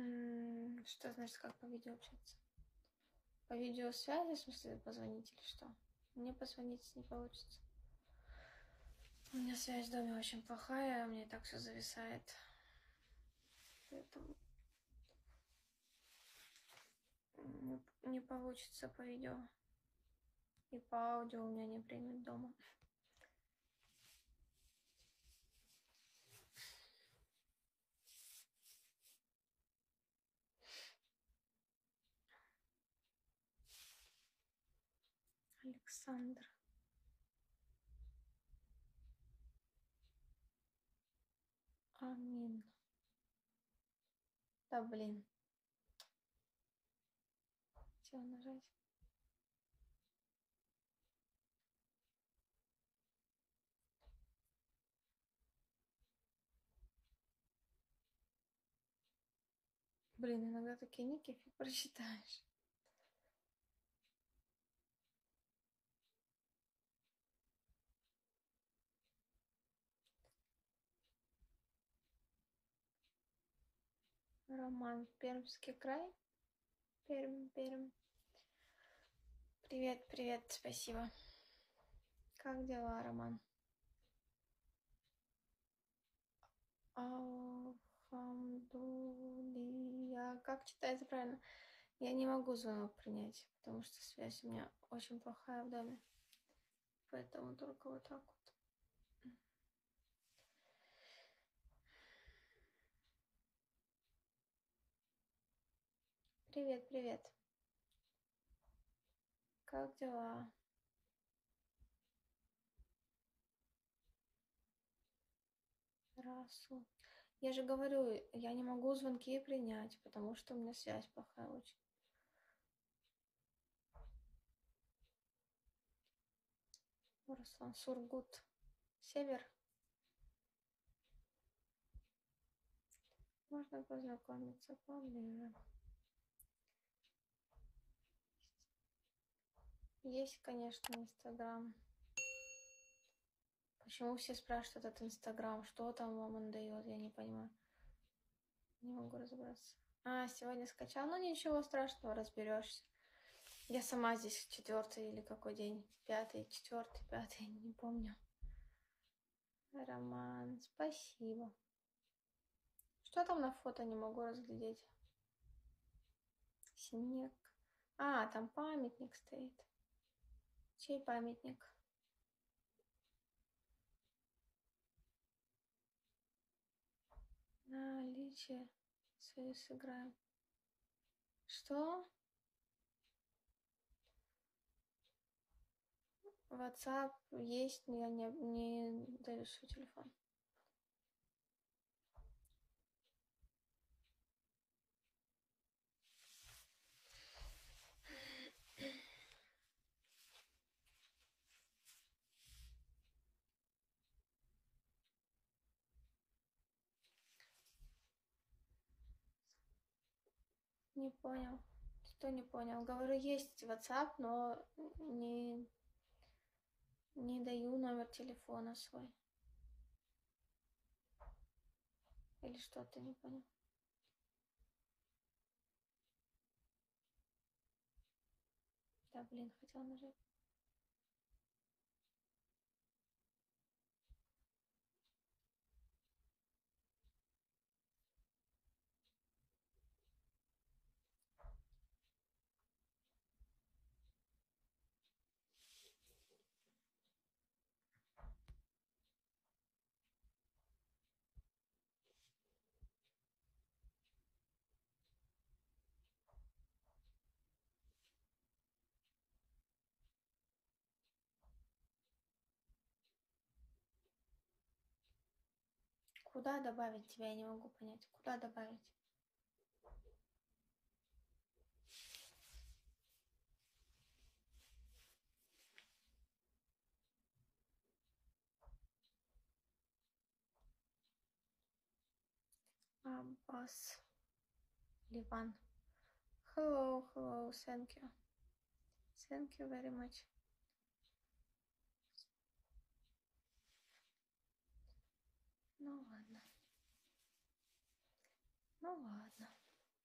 Что значит, как по видео общаться? По видеосвязи, в смысле, позвонить или что? Мне позвонить не получится. У меня связь в доме очень плохая, у меня и так все зависает. Поэтому не получится по видео. И по аудио у меня не примет дома. Александр. Амин. Да блин. Хотела нажать. Блин, иногда такие ники фиг прочитаешь. Роман, Пермский край. Пермь. Привет, спасибо. Как дела, Роман? Алхамдулия. Как читается правильно? Я не могу звонок принять, потому что связь у меня очень плохая в доме. Поэтому только вот так вот. Привет. Как дела? Расу. Я же говорю, я не могу звонки принять, потому что у меня связь плохая очень. Руслан, Сургут. Север. Можно познакомиться поближе. Есть, конечно, Инстаграм. Почему все спрашивают этот Инстаграм? Что там вам он дает? Я не понимаю. Не могу разобраться. Сегодня скачал. Ну ничего страшного, разберешься. Я сама здесь 4-й или какой день? 5-й, 4-й, 5-й, не помню. Роман, спасибо. Что там на фото, не могу разглядеть. Снег. Там памятник стоит. Чей памятник? Наличие. Союз сыграем. Что? WhatsApp есть, но я не даю свой телефон. Не понял. Что не понял? Говорю, есть WhatsApp, но не даю номер телефона свой. Или что, ты не понял? Да, блин, хотела нажать. Куда добавить тебя? Я не могу понять. Куда добавить? Аббас. Ливан. Hello, thank you. Thank you very much. Ну ладно.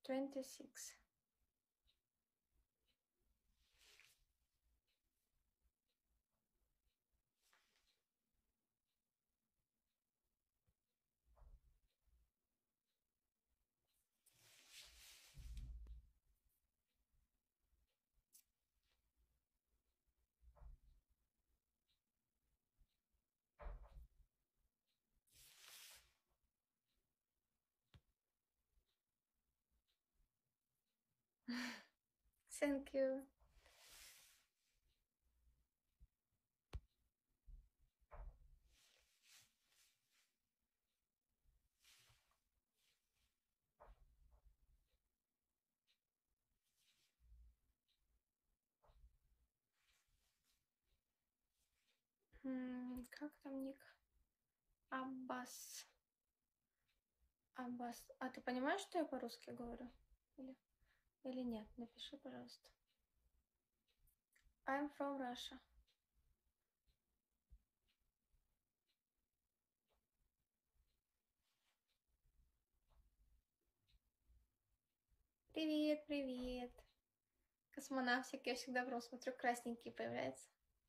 26. Thank you. Как там ник? Аббас. Аббас. А ты понимаешь, что я по-русски говорю? Или нет? Напиши, пожалуйста. I'm from Russia. Привет, привет. Космонавтик, я всегда прям смотрю, красненький появляется.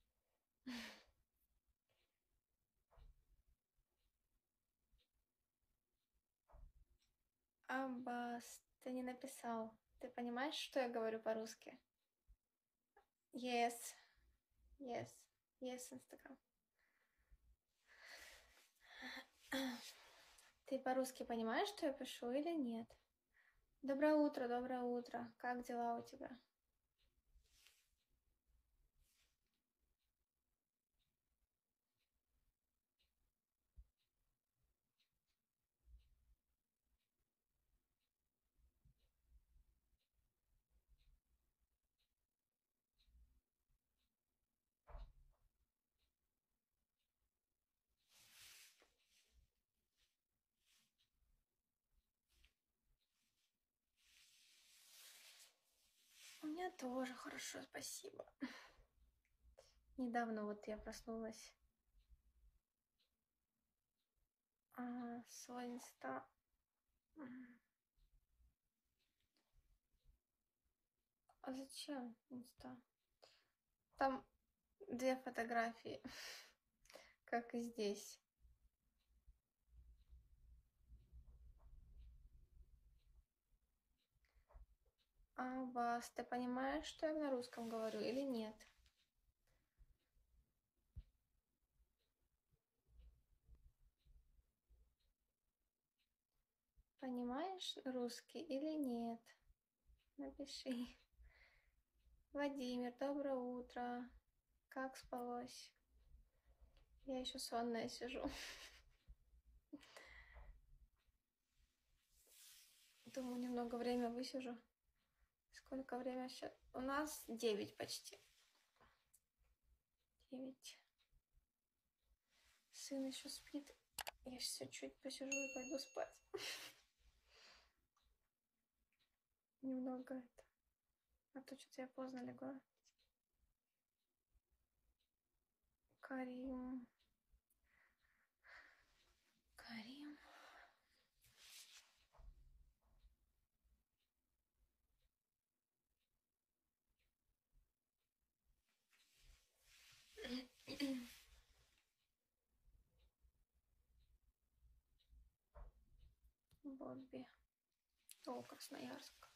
Аббас, ты не написал. Ты понимаешь, что я говорю по-русски? Yes. Yes. Yes, Instagram. Ты по-русски понимаешь, что я пишу или нет? Доброе утро, доброе утро. Как дела у тебя? У меня тоже хорошо, спасибо. Недавно вот я проснулась. Свой инста. А зачем инста? Там 2 фотографии, как и здесь. Вас, ты понимаешь, что я на русском говорю или нет? Понимаешь русский или нет? Напиши. Владимир, доброе утро. Как спалось? Я еще сонная сижу. Думаю, немного время высижу. Сколько время сейчас? У нас 9 почти. 9. Сын еще спит. Я сейчас чуть посижу и пойду спать. Немного это. А то что-то я поздно легла. Карим. Карим. Бобби. О, Красноярск.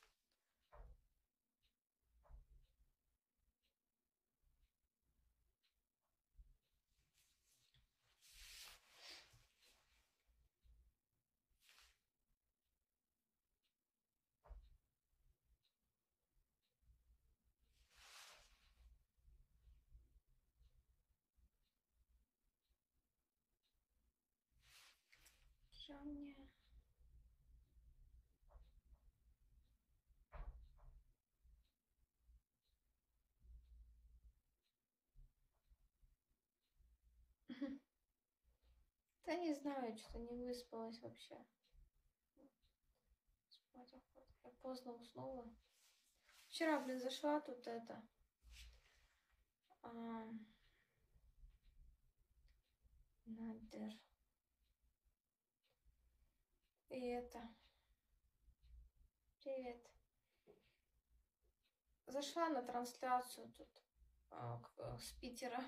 Я мне... Да не знаю, что-то не выспалась вообще. Спать охота. Я поздно уснула. Вчера, блин, зашла тут это... Надер. И это... Привет. Зашла на трансляцию тут с Питера.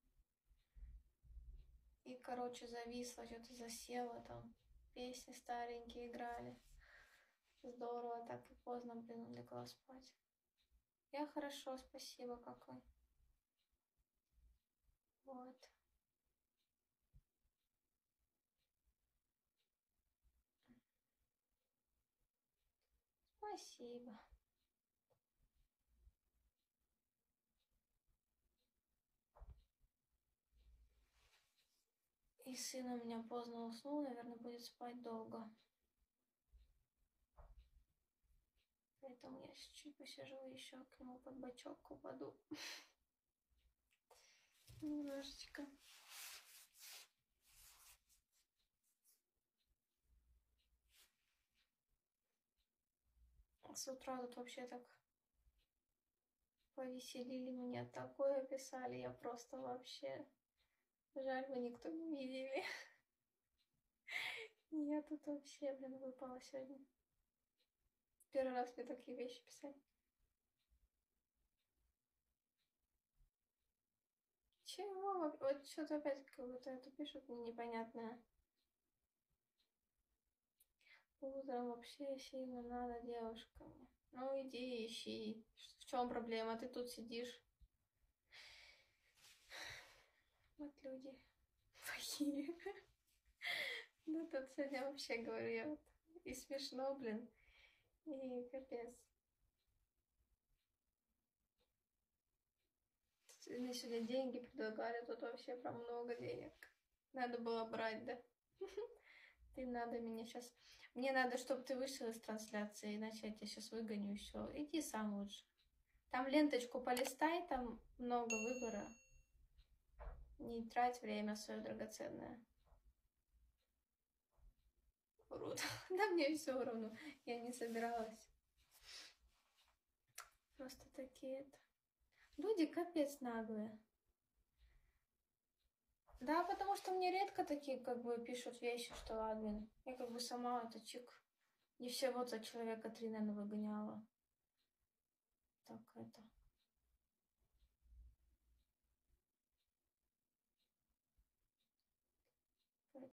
И, короче, зависла, что-то засела там. Песни старенькие играли. Здорово, так и поздно, блин, легла спать. Я хорошо, спасибо, как вы. Вот. Спасибо. И сын у меня поздно уснул, наверное, будет спать долго. Поэтому я чуть посижу еще к нему под бочок упаду. Немножечко. С утра тут вообще так повеселили меня, такое писали, я просто вообще... Жаль, вы никто не видели. Я тут вообще, блин, выпала сегодня. Первый раз мне такие вещи писали. Чего? Вот что-то опять какое-то это пишут непонятное. Утром вообще сильно надо девушкам. Ну иди ищи. В чем проблема? Ты тут сидишь. Вот люди плохие. Ну тут сегодня вообще говорю, я вот и смешно, блин, и капец. Мне сегодня деньги предлагали, тут вообще про много денег. Надо было брать, да? Ты надо меня сейчас... Мне надо, чтобы ты вышел из трансляции, иначе я тебя сейчас выгоню и все. Иди сам лучше. Там ленточку полистай, там много выбора. Не трать время свое драгоценное. Урод. Да мне все равно. Я не собиралась. Просто такие-то. Люди капец наглые. Да, потому что мне редко такие как бы пишут вещи, что админ. Я как бы сама это чик. Не всего-то человека 3, наверное, выгоняла. Так это.